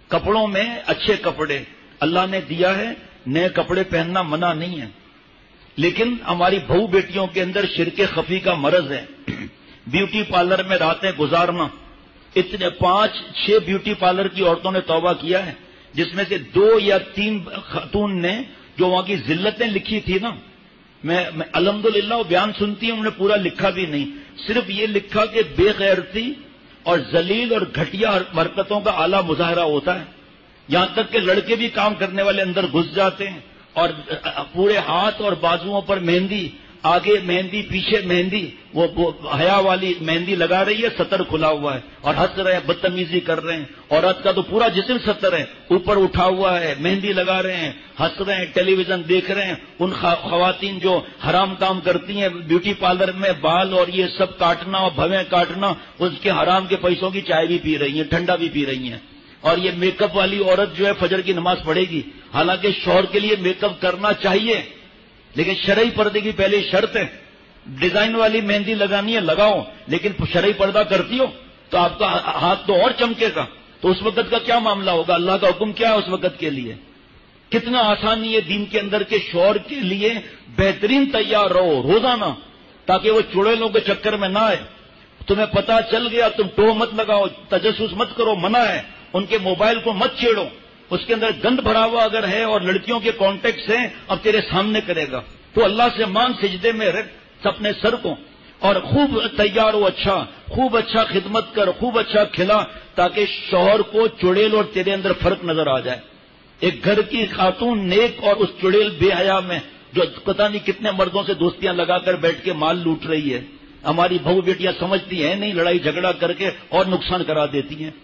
کپڑوں میں اچھے کپڑے اللہ نے دیا ہے، نئے کپڑے پہننا منع نہیں ہے، لیکن ہماری بہو بیٹیوں کے اندر شرک خفی کا مرض ہے۔ بیوٹی پارلر میں راتیں گزارنا، اتنے 5-6 بیوٹی پارلر کی عورتوں نے توبہ کیا ہے، جس میں سے 2 یا 3 خاتون نے جو وہاں کی ذلتیں لکھی تھی نا، میں الحمدللہ وہ بیان سنتی ہوں، انہوں نے پورا لکھا بھی نہیں، صرف یہ لکھا کہ بے غیرتی اور ذلیل اور گھٹیا حرکتوں کا اعلیٰ مظاہرہ ہوتا ہے، یہاں تک کہ لڑکے بھی کام کرنے والے اندر گھس جاتے ہیں اور پورے ہاتھ اور بازوؤں پر مہندی، آگے مہندی پیچھے مہندی، وہ حیا والی مہندی لگا رہی ہے، سطر کھلا ہوا ہے اور ہنس رہے ہیں، بدتمیزی کر رہے ہیں، عورت کا تو پورا جسم سطر ہے، اوپر اٹھا ہوا ہے، مہندی لگا رہے ہیں، ہنس رہے ہیں، ٹیلی ویژن دیکھ رہے ہیں۔ ان خواتین جو حرام کام کرتی ہیں بیوٹی پارلر میں، بال اور یہ سب کاٹنا اور بھویں کاٹنا، اس کے حرام کے پیسوں کی چائے بھی پی رہی ہیں، ٹھنڈا بھی پی رہی ہیں۔ اور یہ میک اپ والی عورت جو ہے فجر کی نماز پڑھے گی، حالانکہ شوہر کے لیے میک اپ کرنا چاہیے، لیکن شرعی پردے کی پہلے شرط ہے۔ ڈیزائن والی مہندی لگانی ہے لگاؤ، لیکن شرعی پردہ کرتی ہو تو آپ کا ہاتھ تو اور چمکے گا، تو اس وقت کا کیا معاملہ ہوگا؟ اللہ کا حکم کیا ہے اس وقت کے لیے؟ کتنا آسانی ہے دین کے اندر کے شوہر کے لیے بہترین تیار رہو روزانہ، تاکہ وہ چڑیلوں کے چکر میں نہ آئے۔ تمہیں پتا چل گیا تم ٹوہ مت لگاؤ، تجسس مت کرو، منع ہے۔ ان کے موبائل کو مت چھیڑو، اس کے اندر گند بھرا ہوا اگر ہے اور لڑکیوں کے کانٹیکٹس ہیں، اب تیرے سامنے کرے گا تو اللہ سے مانگ، سجدے میں رکھ اپنے سر کو، اور خوب تیار ہو، خوب اچھا خدمت کر، خوب اچھا کھلا، تاکہ شوہر کو چڑیل اور تیرے اندر فرق نظر آ جائے۔ ایک گھر کی خاتون نیک اور اس چڑیل بے حیا میں جو پتہ نہیں کتنے مردوں سے دوستیاں لگا کر بیٹھ کے مال لوٹ رہی ہے، ہماری بہو بیٹیاں سمجھتی ہیں نہیں، لڑائی جھگڑا کر کے اور نقصان کرا دیتی ہیں۔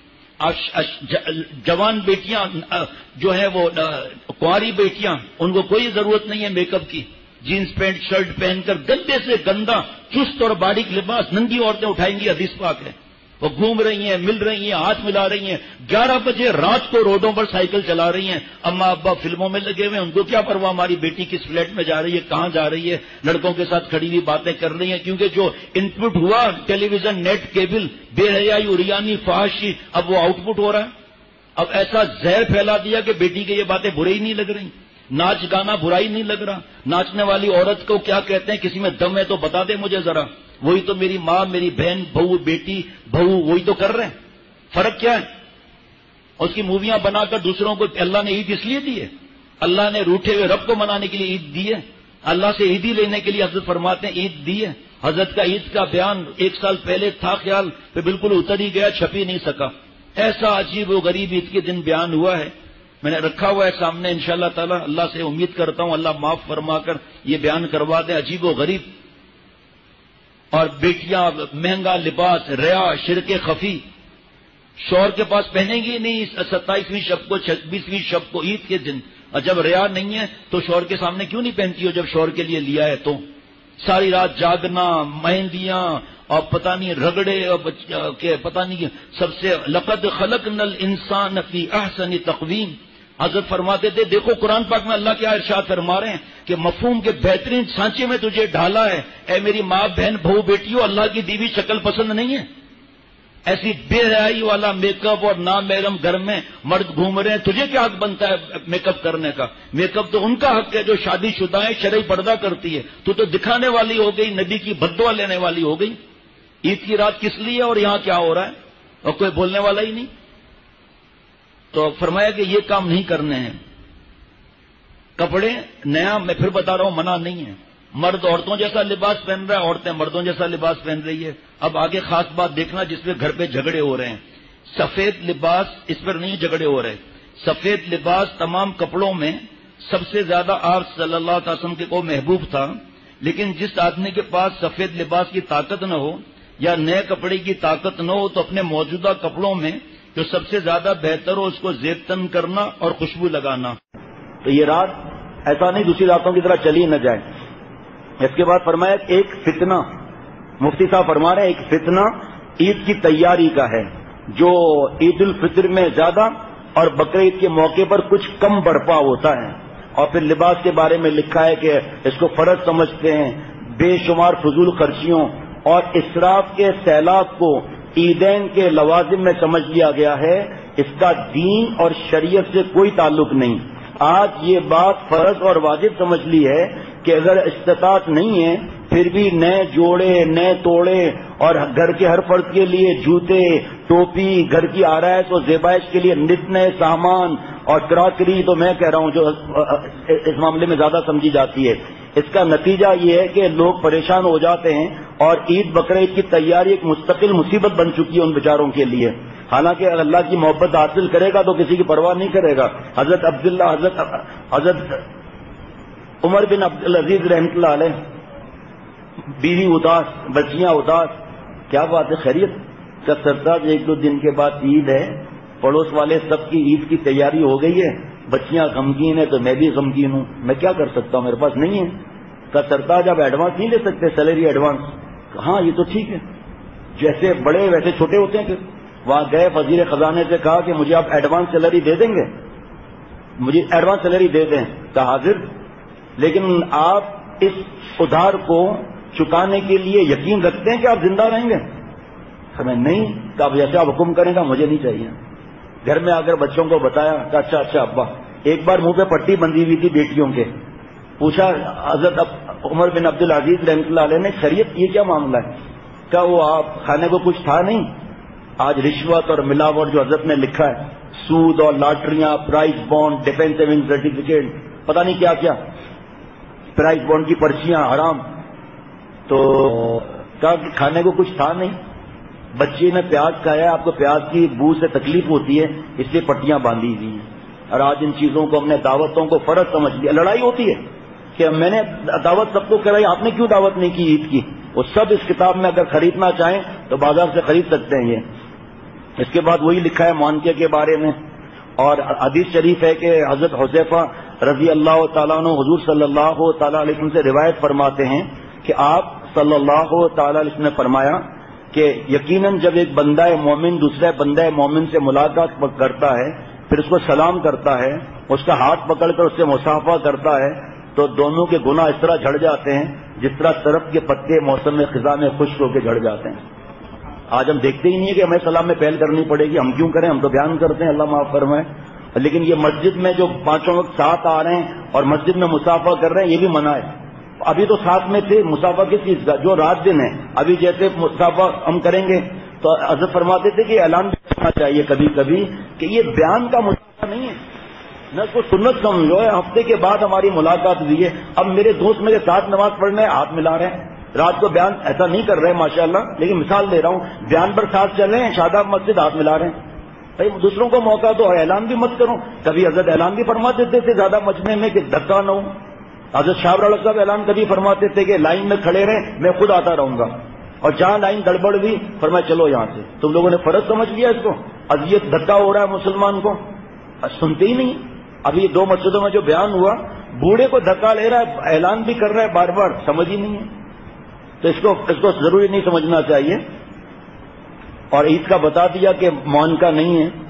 جوان بیٹیاں جو ہیں وہ کنواری بیٹیاں، ان کو کوئی ضرورت نہیں ہے میک اپ کی، جینز پینٹ شرٹ پہن کر گندے سے گندا چست اور باریک لباس ننگی عورتیں اٹھائیں گی، حدیث پاک ہے۔ وہ گھوم رہی ہیں، مل رہی ہیں، ہاتھ ملا رہی ہیں، 11 بجے رات کو روڈوں پر سائیکل چلا رہی ہیں، اماں ابا فلموں میں لگے ہوئے ہیں، ان کو کیا پرواہ ہماری بیٹی کس فلیٹ میں جا رہی ہے، کہاں جا رہی ہے، لڑکوں کے ساتھ کھڑی ہوئی باتیں کر رہی ہیں، کیونکہ جو ان پٹ ہوا ٹیلی ویژن، نیٹ، کیبل، بے حیائی، اریانی، فحاشی، اب وہ آؤٹ پٹ ہو رہا ہے۔ اب ایسا زہر پھیلا دیا کہ بیٹی کے یہ باتیں برے ہی نہیں لگ رہی، ناچ گانا برا ہی نہیں لگ رہا، ناچنے والی عورت کو کیا کہتے ہیں، کسی میں دم ہے تو بتا دے مجھے ذرا، وہی تو میری ماں، میری بہن، بہو، بیٹی، بہو وہی تو کر رہے ہیں، فرق کیا ہے؟ اس کی موویاں بنا کر دوسروں کو اللہ نے عید اس لیے دی ہے، اللہ نے روٹھے ہوئے رب کو منانے کے لیے عید دی ہے، اللہ سے عیدی لینے کے لیے حضرت فرماتے ہیں عید دی ہے۔ حضرت کا عید کا بیان 1 سال پہلے تھا خیال پہ بالکل اتر ہی گیا، چھپ ہی نہیں سکا، ایسا عجیب و غریب عید کے دن بیان ہوا ہے، میں نے رکھا ہوا ہے سامنے، انشاءاللہ تعالی اللہ سے امید کرتا ہوں اللہ معاف فرما کر یہ بیان کروا دے۔ عجیب و غریب، اور بیٹیاں مہنگا لباس، ریا، شرک خفی، شوہر کے پاس پہنیں گی نہیں 27ویں شب کو، 26ویں شب کو، عید کے دن، اور جب ریا نہیں ہے تو شوہر کے سامنے کیوں نہیں پہنتی ہو؟ جب شوہر کے لیے لیا ہے تو ساری رات جاگنا، مہندیاں اور پتہ نہیں رگڑے کہ پتہ نہیں سب سے لقد خلقنا الانسان فی احسن تقویم۔ حضرت فرماتے تھے دیکھو قرآن پاک میں اللہ کیا ارشاد فرما رہے ہیں کہ مفہوم کے بہترین سانچے میں تجھے ڈھالا ہے، اے میری ماں بہن بہو بیٹیوں، اللہ کی دیوی شکل پسند نہیں ہے؟ ایسی بے حیائی والا میک اپ اور نامحرم گھر میں مرد گھوم رہے ہیں، تجھے کیا حق بنتا ہے میک اپ کرنے کا؟ میک اپ تو ان کا حق ہے جو شادی شدہ ہے، شرعی پردہ کرتی ہے، تو دکھانے والی ہو گئی، نبی کی بددعا لینے والی ہو گئی۔ عید کی رات کس لیے اور یہاں کیا ہو رہا ہے اور کوئی بولنے والا ہی نہیں؟ تو فرمایا کہ یہ کام نہیں کرنے ہیں۔ کپڑے نیا، میں پھر بتا رہا ہوں منع نہیں ہے، مرد عورتوں جیسا لباس پہن رہا ہے، عورتیں مردوں جیسا لباس پہن رہی ہے۔ اب آگے خاص بات دیکھنا جس پہ گھر پہ جھگڑے ہو رہے ہیں، سفید لباس، اس پر نہیں جھگڑے ہو رہے، سفید لباس تمام کپڑوں میں سب سے زیادہ آپ صلی اللہ علیہ وسلم کے کو محبوب تھا، لیکن جس آدمی کے پاس سفید لباس کی طاقت نہ ہو یا نئے کپڑے کی طاقت نہ ہو تو اپنے موجودہ کپڑوں میں جو سب سے زیادہ بہتر ہو اس کو زیب تن کرنا اور خوشبو لگانا۔ تو یہ رات ایسا نہیں دوسری راتوں کی طرح چلی نہ جائے۔ اس کے بعد فرمایا ایک فتنہ، مفتی صاحب فرما رہے ہیں ایک فتنہ عید کی تیاری کا ہے، جو عید الفطر میں زیادہ اور بقرعید کے موقع پر کچھ کم برپا ہوتا ہے۔ اور پھر لباس کے بارے میں لکھا ہے کہ اس کو فرض سمجھتے ہیں، بے شمار فضول خرچیوں اور اسراف کے سیلاب کو عیدین کے لوازم میں سمجھ لیا گیا ہے اس کا دین اور شریعت سے کوئی تعلق نہیں. آج یہ بات فرض اور واجب سمجھ لی ہے کہ اگر استطاعت نہیں ہے پھر بھی نئے جوڑے نئے توڑے اور گھر کے ہر فرد کے لیے جوتے ٹوپی گھر کی آرائش اور زیبائش کے لیے نت نئے سامان اور کراکری تو میں کہہ رہا ہوں جو اس معاملے میں زیادہ سمجھی جاتی ہے. اس کا نتیجہ یہ ہے کہ لوگ پریشان ہو جاتے ہیں اور عید بقرعید کی تیاری ایک مستقل مصیبت بن چکی ہے ان بیچاروں کے لیے. حالانکہ اگر اللہ کی محبت حاصل کرے گا تو کسی کی پرواہ نہیں کرے گا. حضرت عمر بن عبدالعزیز رحمۃ اللہ علیہ بیوی اداس بچیاں اداس. کیا بات ہے خیریت کا سرتاج 1-2 دن کے بعد عید ہے پڑوس والے سب کی عید کی تیاری ہو گئی ہے بچیاں غمگین ہیں تو میں بھی غمگین ہوں میں کیا کر سکتا ہوں میرے پاس نہیں ہے. کا سرتاج آپ ایڈوانس نہیں لے سکتے سیلری ایڈوانس. ہاں یہ تو ٹھیک ہے جیسے بڑے ویسے چھوٹے ہوتے ہیں. کہ وہاں گئے وزیر خزانے سے کہا کہ مجھے آپ ایڈوانس سیلری دے دیں گے مجھے ایڈوانس سیلری دے دیں. کہا حاضر لیکن آپ اس ادھار کو چکانے کے لیے یقین رکھتے ہیں کہ آپ زندہ رہیں گے. ہمیں نہیں. کہ جیسے آپ حکم کریں گا مجھے نہیں چاہیے. گھر میں آ کر بچوں کو بتایا کہ اچھا ابا. ایک بار منہ پہ پٹی بندھی ہوئی تھی بیٹیوں کے. پوچھا حضرت عمر بن عبدالعزیز رحمۃ اللہ علیہ نے خیریت یہ کیا معاملہ ہے. کہا وہ آپ کھانے کو کچھ تھا نہیں. آج رشوت اور ملاوٹ جو حضرت نے لکھا ہے سود اور لاٹریاں prize bond defence saving certificate پتہ نہیں کیا کیا پرائز بانڈ کی پرچیاں حرام. تو کہا کہ کھانے کو کچھ تھا نہیں. بچے نے پیاز کھایا آپ کو پیاز کی بو سے تکلیف ہوتی ہے اس لیے پٹیاں باندھی ہوئی ہیں. اور آج ان چیزوں کو ہم نے دعوتوں کو فرض سمجھ لیا. لڑائی ہوتی ہے کہ میں نے دعوت سب کو کرائی آپ نے کیوں دعوت نہیں کی عید کی. وہ سب اس کتاب میں اگر خریدنا چاہیں تو بازار سے خرید سکتے ہیں. یہ اس کے بعد وہی لکھا ہے معانقے کے بارے میں. اور حدیث شریف ہے کہ حضرت حذیفہ رضی اللہ تعالیٰ عنہ حضور صلی اللہ تعالیٰ علیہ وسلم سے روایت فرماتے ہیں کہ آپ صلی اللہ تعالیٰ علیہ وسلم نے فرمایا کہ یقیناً جب ایک بندہ مومن دوسرے بندہ مومن سے ملاقات کرتا ہے پھر اس کو سلام کرتا ہے اس کا ہاتھ پکڑ کر اس سے مصافحہ کرتا ہے تو دونوں کے گناہ اس طرح جھڑ جاتے ہیں جس طرح طرف کے پتے موسم خزاں میں خشک ہو کے جھڑ جاتے ہیں. آج ہم دیکھتے ہی نہیں ہے کہ ہمیں سلام میں پہل کرنی پڑے گی. ہم کیوں کریں ہم تو بیان کرتے ہیں اللہ معاف فرمائے. لیکن یہ مسجد میں جو 5 وقت ساتھ آ رہے ہیں اور مسجد میں مصافحہ کر رہے ہیں یہ بھی منع ہے. ابھی تو ساتھ میں تھے مصافحہ کس چیز کا جو رات دن ہے. ابھی جیسے مصافحہ ہم کریں گے تو حضرت فرماتے تھے کہ اعلان بھی کرنا چاہیے کبھی کبھی کہ یہ بیان کا مصافحہ نہیں ہے نہ اس کو سنت سمجھو ہے. ہفتے کے بعد ہماری ملاقات ہوئی ہے اب میرے دوست میرے ساتھ نماز پڑھنے ہاتھ ملا رہے ہیں. رات کو بیان ایسا نہیں کر رہے ماشاءاللہ لیکن مثال دے رہا ہوں بیان پر ساتھ چل رہے ہیں شاداب مسجد ہاتھ ملا رہے ہیں. بھائی دوسروں کو موقع دو اعلان بھی مت کرو. کبھی حضرت اعلان بھی فرما دیتے تھے زیادہ مجمع میں کہ دھکا نہ ہو. حضرت شاہ رضی صاحب اعلان کبھی فرماتے تھے کہ لائن میں کھڑے رہیں میں خود آتا رہوں گا اور جہاں لائن گڑبڑ ہوئی فرمایا چلو یہاں سے. تم لوگوں نے فرض سمجھ لیا اس کو. اذیت دھکا ہو رہا ہے مسلمان کو سنتے ہی نہیں. ابھی 2 مسجدوں میں جو بیان ہوا بوڑھے کو دھکا لے رہا ہے اعلان بھی کر رہا ہے بار بار سمجھ ہی نہیں ہے. تو اس کو ضروری نہیں سمجھنا چاہیے. اور عید کا بتا دیا کہ معانقہ نہیں ہے